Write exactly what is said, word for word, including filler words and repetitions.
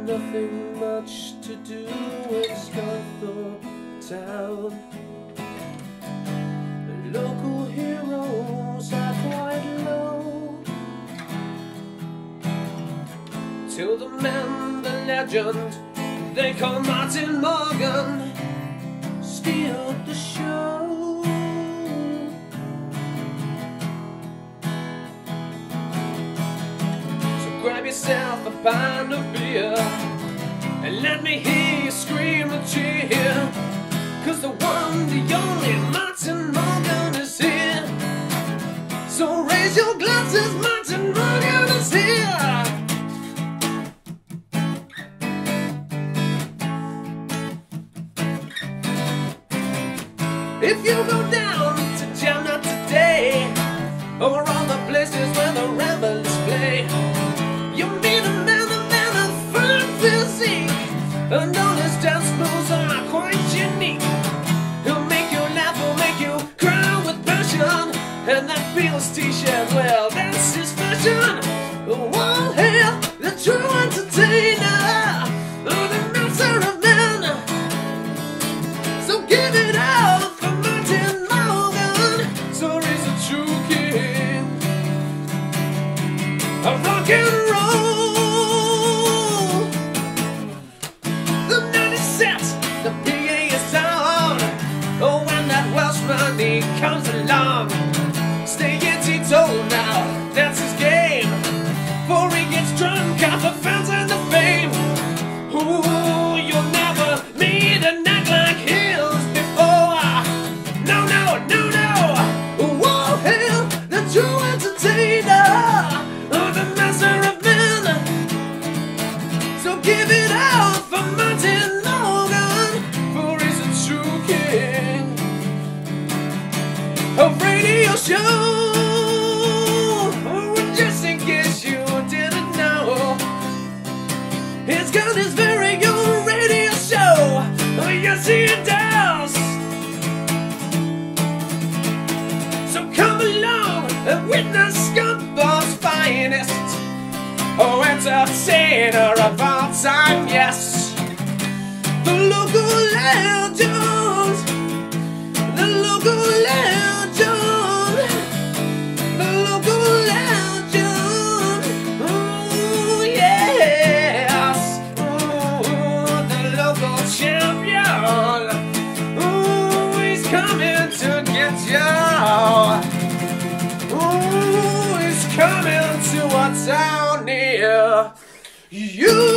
nothing much to do in Scunthorpe town. The local heroes are quite low, till the man, the legend, they call Martin Morgan, steal the show. Grab yourself a pint of beer and let me hear you scream and cheer, 'cause the one, the only Martin Morgan is here. So raise your glasses, Martin Morgan is here. If you go down to Jamna today, or all the places where the Ramblers play, you meet a man, a man of fine physique, and all his dance moves are quite unique. He'll make you laugh, he'll make you cry with passion, and that Beatles t-shirt, well, that's his fashion. One hail, the true entertainer, oh, the master of men. So give it up for Martin Morgan, so he's a true king of rock and roll. The night is set, the P A is down. Oh, when that Welshman, he comes along, stay in teetotal now, that's his game, for he gets drunk off the fans and the fame. Ooh, you'll never meet a night like his before. No, no, no, no. Whoa, hail the true entertainer, oh, the master of men. So give it out for Martin Morgan, for he's a true king of radio show. Oh, just in case you didn't know, he's got his very own radio show. Oh, yes, he does. So come along and witness Scunthorpe's finest, oh, entertainer of all time, yes. The local legend, the local legend, the local legend, ooh, yes, ooh, the local champion, ooh, he's coming to get you, ooh, he's coming to a town near you.